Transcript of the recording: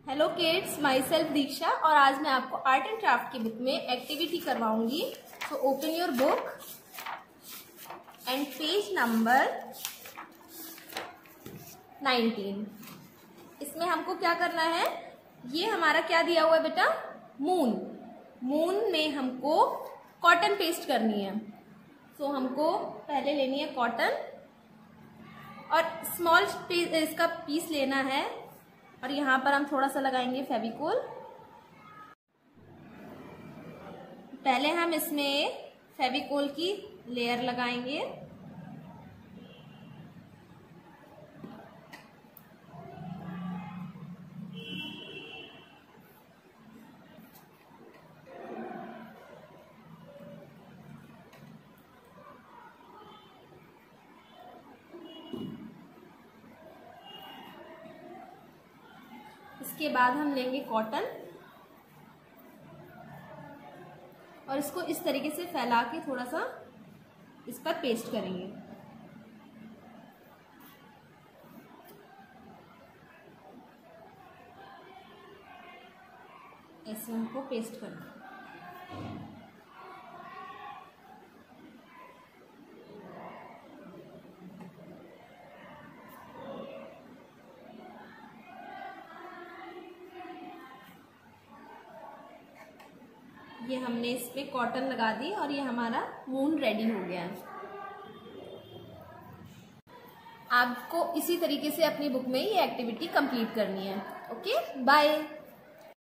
Hello kids, myself Diksha और आज मैं आपको आर्ट एंड क्राफ्ट की बुक में एक्टिविटी करवाऊंगी। तो open your book and page number 19। इसमें हमको क्या करना है, ये हमारा क्या दिया हुआ है बेटा, मून। मून में हमको कॉटन पेस्ट करनी है। तो हमको पहले लेनी है कॉटन और स्मॉल इसका पीस लेना है और यहाँ पर हम थोड़ा सा लगाएंगे फेविकोल। पहले हम इसमें फेविकोल की लेयर लगाएंगे। इसके बाद हम लेंगे कॉटन और इसको इस तरीके से फैला के थोड़ा सा इस पर पेस्ट करेंगे। ऐसे हमको पेस्ट करना है। ये हमने इस पे कॉटन लगा दी और ये हमारा मून रेडी हो गया है। आपको इसी तरीके से अपनी बुक में ये एक्टिविटी कंप्लीट करनी है। Okay, bye.